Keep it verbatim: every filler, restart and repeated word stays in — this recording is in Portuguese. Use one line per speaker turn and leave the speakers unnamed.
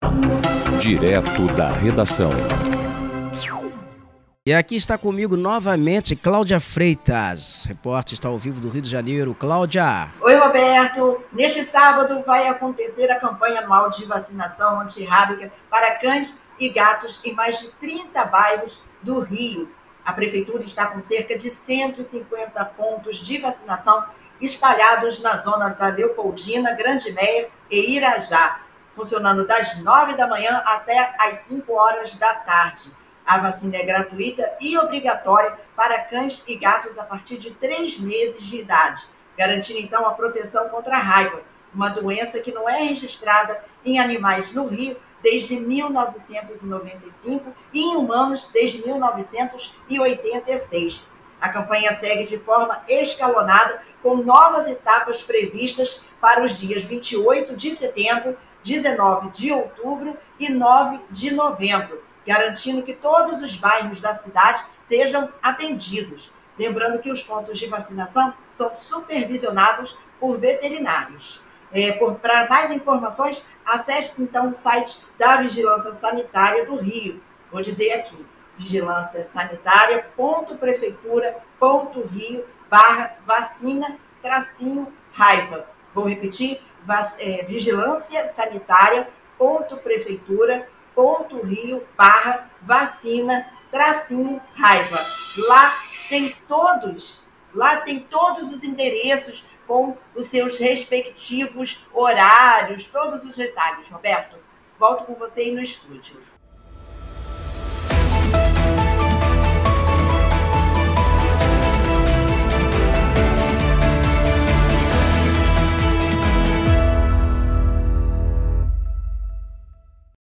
Direto da redação.
E aqui está comigo novamente Cláudia Freitas, repórter está ao vivo do Rio de Janeiro. Cláudia.
Oi, Roberto. Neste sábado vai acontecer a campanha anual de vacinação antirrábica para cães e gatos em mais de trinta bairros do Rio. A Prefeitura está com cerca de cento e cinquenta pontos de vacinação espalhados na zona da Leopoldina, Grande Meia e Irajá, funcionando das nove da manhã até às cinco horas da tarde. A vacina é gratuita e obrigatória para cães e gatos a partir de três meses de idade, garantindo então a proteção contra a raiva, uma doença que não é registrada em animais no Rio desde mil novecentos e noventa e cinco e em humanos desde mil novecentos e oitenta e seis. A campanha segue de forma escalonada, com novas etapas previstas para os dias vinte e oito de setembro, dezenove de outubro e nove de novembro, garantindo que todos os bairros da cidade sejam atendidos. Lembrando que os pontos de vacinação são supervisionados por veterinários. É, Para mais informações, acesse então o site da Vigilância Sanitária do Rio. Vou dizer aqui, vigilância sanitária ponto prefeitura ponto rio barra vacina tracinho raiva. Vou repetir, é, vigilância sanitária ponto prefeitura ponto rio barra vacina tracinho raiva. Lá tem todos, lá tem todos os endereços com os seus respectivos horários, todos os detalhes. Roberto, volto com você aí no estúdio.